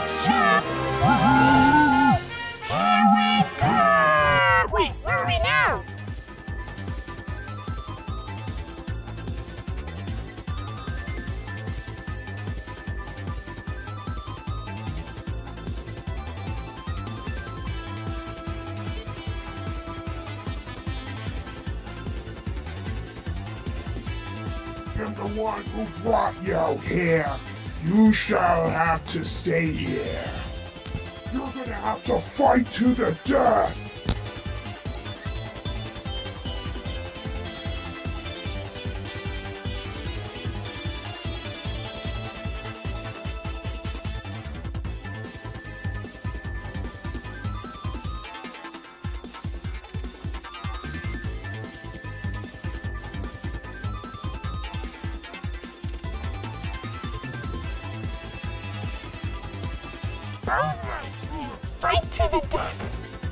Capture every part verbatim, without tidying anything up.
next job. Woohoo! Here we go! Wait, where are we now? I'm the one who brought you here. You shall have to stay here. You're gonna have to fight to the death. Alright, we'll fight to the death.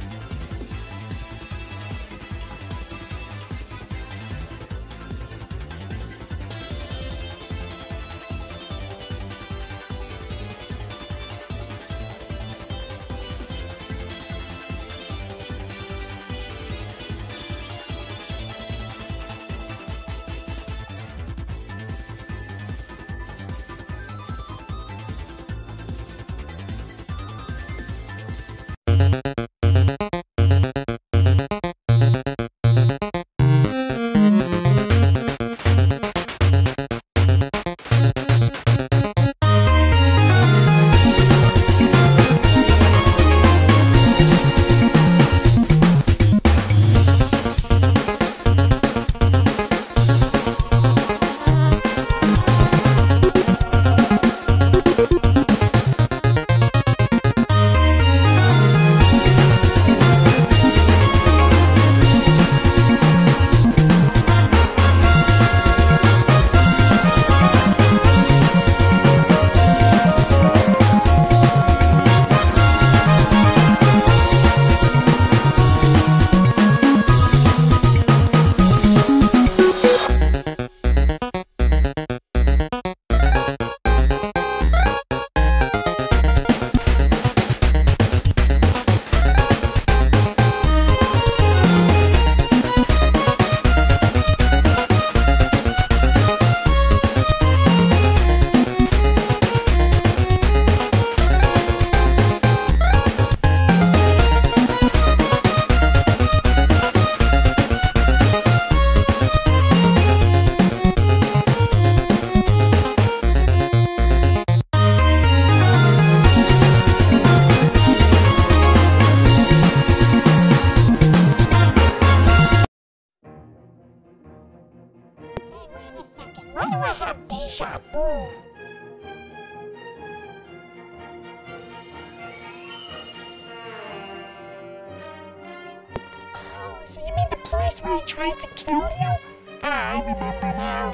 Wait a second, why do I have deja vu? Oh, so you mean the place where I tried to kill you? Ah, I remember now.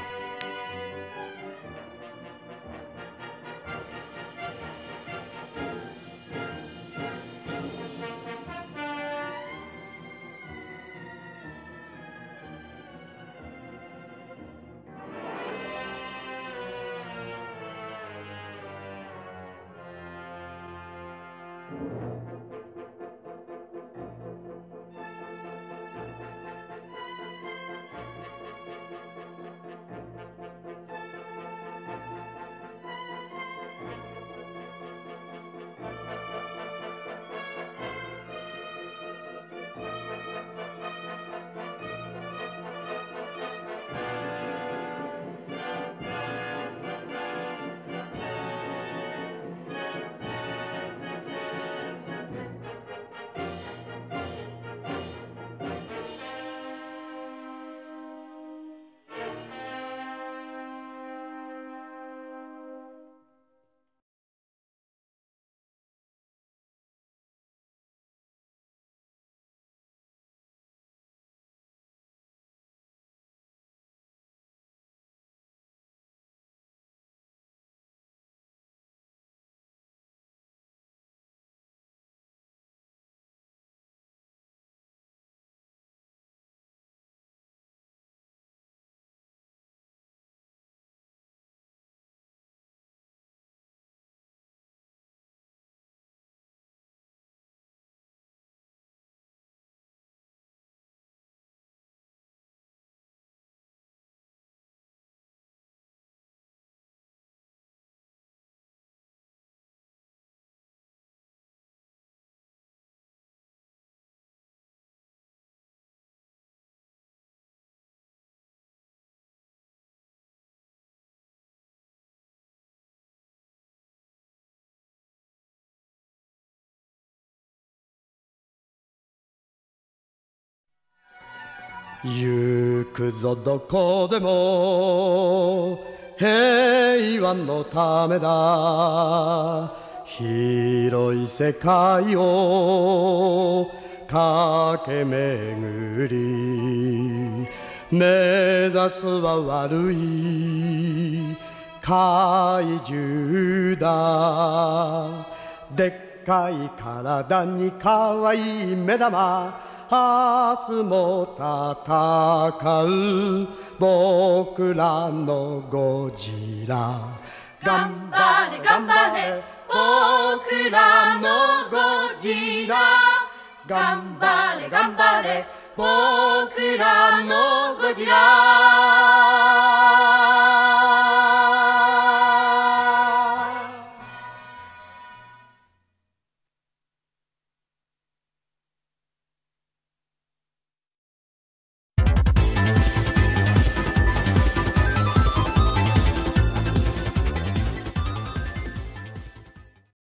行くぞどこでも平和のためだ。広い世界を駆け巡り、目指すは悪い怪獣だ。でっかい体に可愛い目玉、明日も戦う僕らのゴジラ。 頑張れ頑張れ僕らのゴジラ。頑張れ頑張れ僕らのゴジラ。